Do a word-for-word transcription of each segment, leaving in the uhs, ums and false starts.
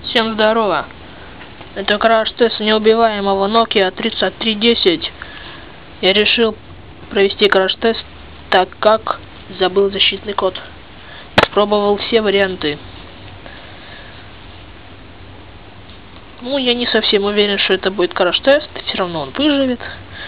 Всем здорово. Это краш-тест неубиваемого Nokia тридцать три десять. Я решил провести краш-тест, так как забыл защитный код. Испробовал все варианты. Ну, я не совсем уверен, что это будет краш-тест. Все равно он выживет.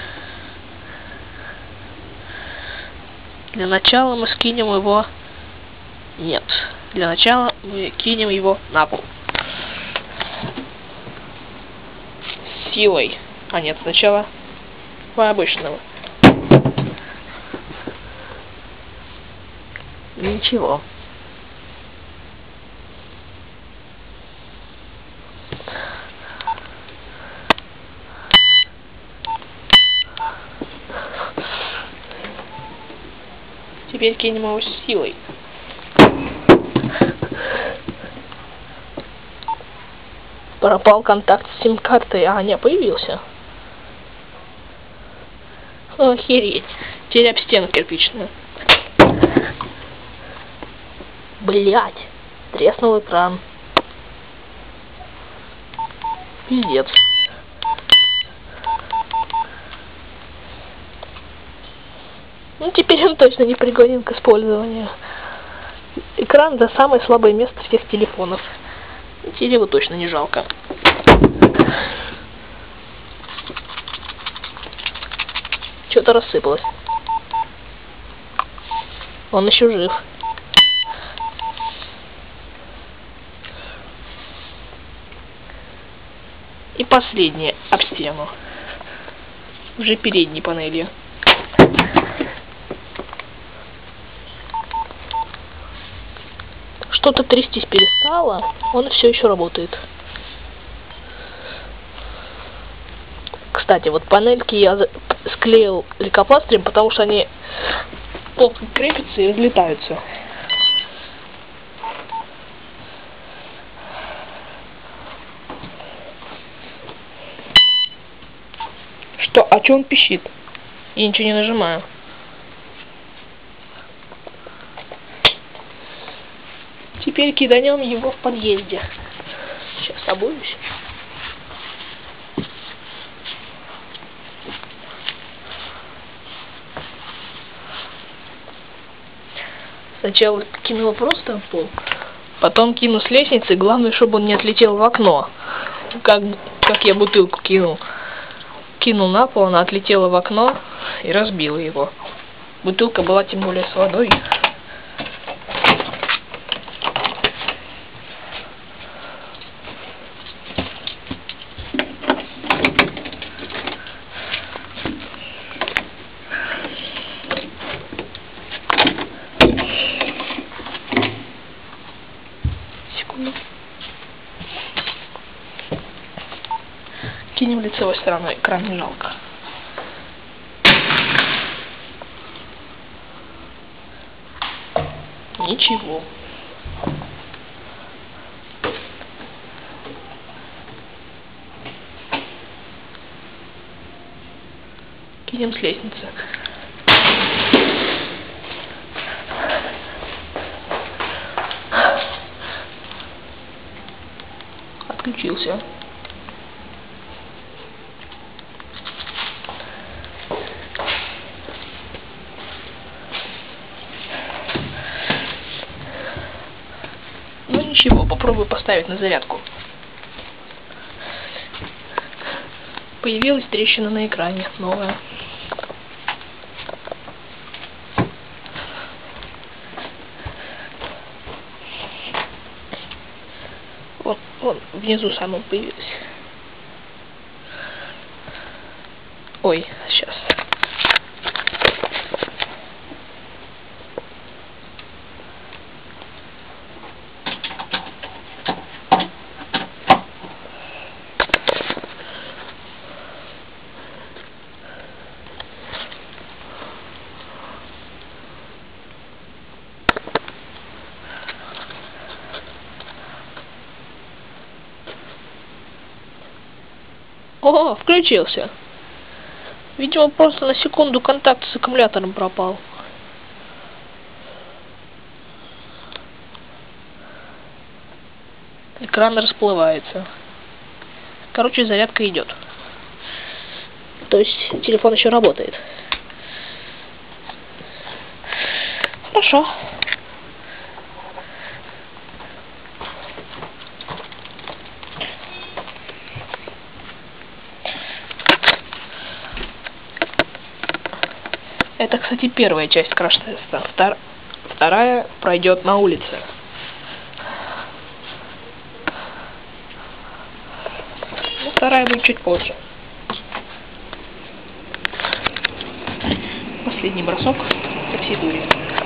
Для начала мы скинем его... Нет. Для начала мы кинем его на пол. Силой. А нет, сначала по обычному. Ничего. Теперь кинем его с силой. Пропал контакт с сим-картой, а не появился. Охереть. Теперь об стену кирпичную. Блять. Треснул экран. Пиздец. Ну теперь он точно не пригоден к использованию. Экран — это самое слабое место всех телефонов. Теперь его точно не жалко. Что-то рассыпалось. Он еще жив. И последнее об стену. Уже передней панели. Что-то трястись перестало, он все еще работает. Кстати, вот панельки я склеил лейкопластырем, потому что они плохо крепятся и разлетаются. Что? А че он пищит? Я ничего не нажимаю. Теперь киданем его в подъезде. Сейчас обуюсь. Сначала кину его просто в пол, потом кину с лестницы. Главное, чтобы он не отлетел в окно. Как, как я бутылку кинул. Кинул на пол, она отлетела в окно и разбила его. Бутылка была тем более с водой. Кинем лицевой стороной, экран не жалко. Ничего. Кинем с лестницы. Отключился. Ну ничего, попробую поставить на зарядку. Появилась трещина на экране, новая. Вот, вот внизу самым появилась. Ой, сейчас. О, включился. Видимо, просто на секунду контакт с аккумулятором пропал. экран расплывается. Короче, зарядка идет. То есть телефон еще работает. Хорошо. Это, кстати, первая часть краш-теста. Втор... Вторая пройдет на улице. Ну, вторая будет чуть позже. Последний бросок со всей дури.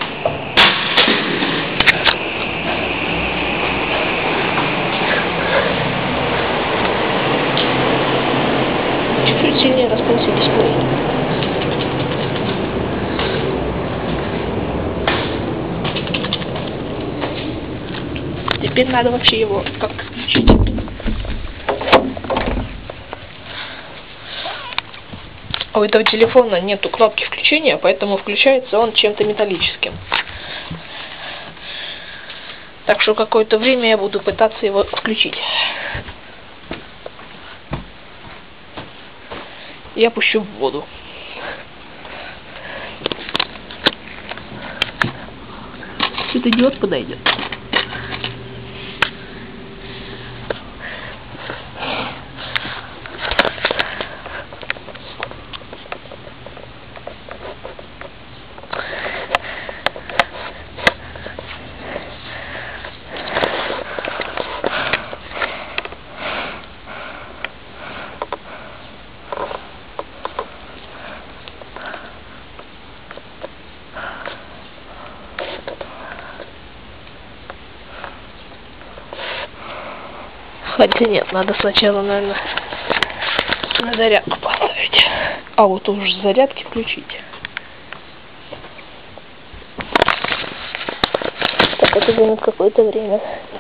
Чуть-чуть сильнее раскрылся дисплей. Теперь надо вообще его как-то включить. У этого телефона нету кнопки включения, поэтому включается он чем-то металлическим. Так что какое-то время я буду пытаться его включить. Я пущу в воду. Что-то идиот подойдет. Хотя нет, надо сначала, наверное, на зарядку поставить. А вот уж зарядки включить. Так, это займет какое-то время.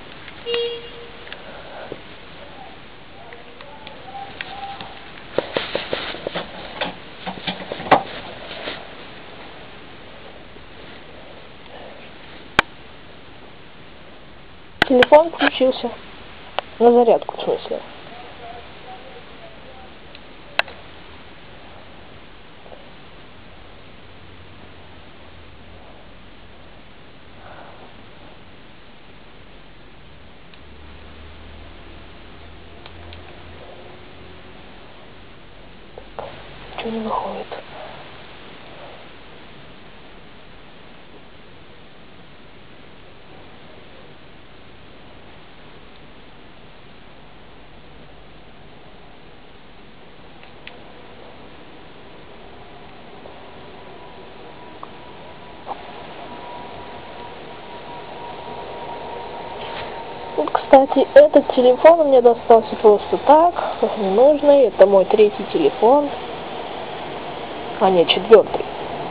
Телефон включился. На зарядку, в смысле. Ничего не выходит. Кстати, этот телефон мне достался просто так, как ненужный. Это мой третий телефон, а не четвертый.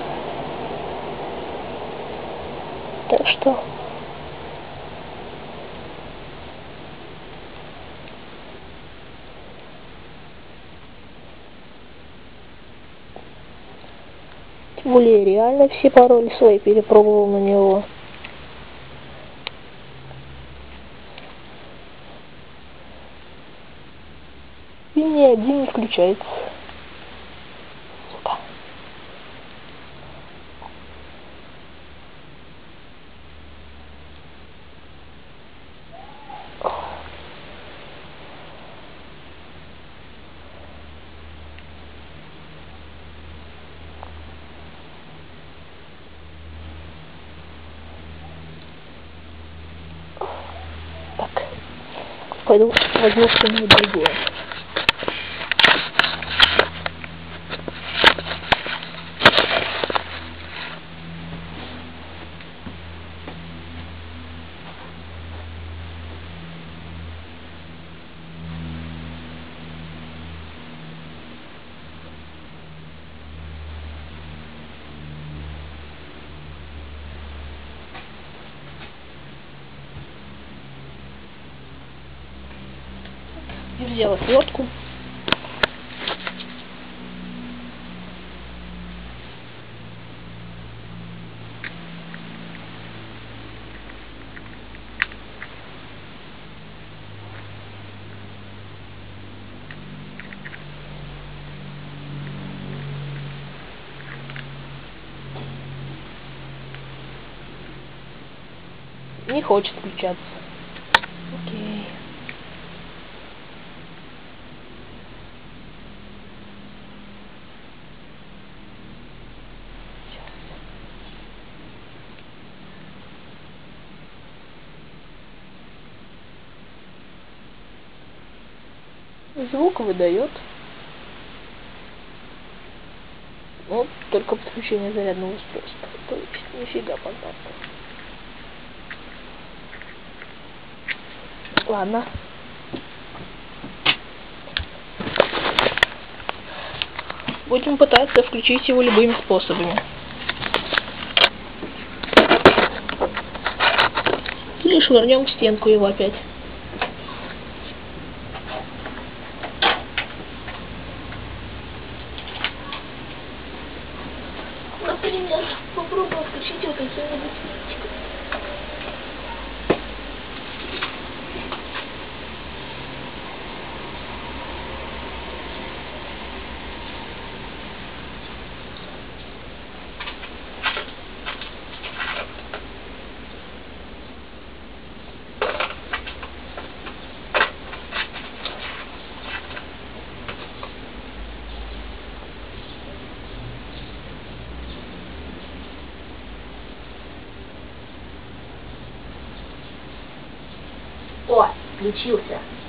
Так что... Тем более я реально все пароли свои перепробовал на него. И ни один не включается. Сука. Так. Пойду возьму что-нибудь другое. И взяла отвертку. Не хочет включаться. Окей. Звук выдает. Вот только подключение зарядного устройства. То есть нифига понятно. Ладно. Будем пытаться включить его любыми способами. Или швырнем в стенку его опять. Например, попробую включить его каким-нибудь винтиком. О, включился.